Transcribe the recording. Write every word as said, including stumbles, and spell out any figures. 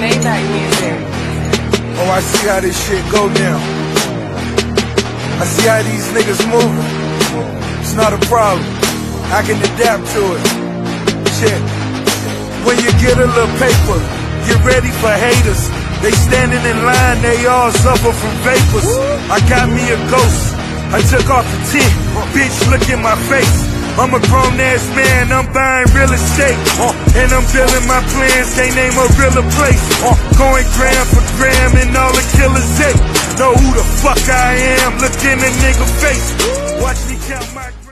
Maybach music. Oh, I see how this shit go down. I see how these niggas moving. It's not a problem. I can adapt to it. Shit. When you get a little paper, get ready for haters. They standing in line, they all suffer from vapors. I got me a ghost. I took off the tint. Bitch, look in my face. I'm a grown-ass man, I'm buying real estate. And I'm building my plans, can't name a realer place. Going gram for gram and all the killers hate. Know who the fuck I am, look in the nigga face. Watch me count my